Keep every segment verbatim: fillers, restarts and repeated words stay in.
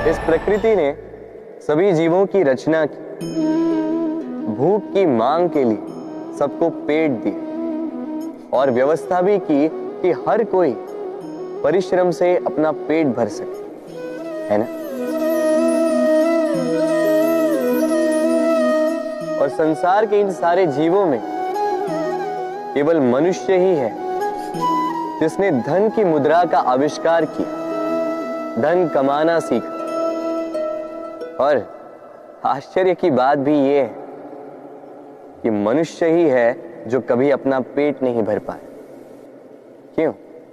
इस प्रकृति ने सभी जीवों की रचना की, भूख की मांग के लिए सबको पेट दिए और व्यवस्था भी की कि हर कोई परिश्रम से अपना पेट भर सके, है ना? और संसार के इन सारे जीवों में केवल मनुष्य ही है जिसने धन की मुद्रा का आविष्कार किया, धन कमाना सीखा। और आश्चर्य की बात भी यह है कि मनुष्य ही है जो कभी अपना पेट नहीं भर पाया। क्यों?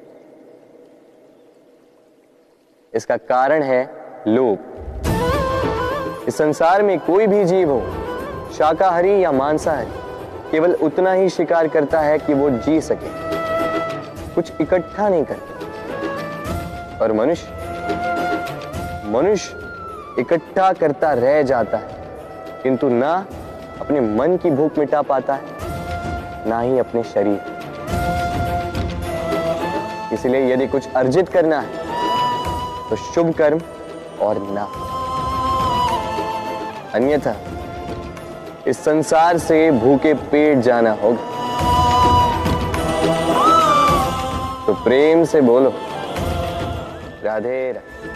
इसका कारण है लोभ। इस संसार में कोई भी जीव हो, शाकाहारी या मांसाहारी, केवल उतना ही शिकार करता है कि वो जी सके, कुछ इकट्ठा नहीं करता। और मनुष्य मनुष्य इकट्ठा करता रह जाता है, किंतु ना अपने मन की भूख मिटा पाता है, ना ही अपने शरीर। इसलिए यदि कुछ अर्जित करना है तो शुभ कर्म और ना, अन्यथा इस संसार से भूखे पेट जाना होगा। तो प्रेम से बोलो राधे राधे।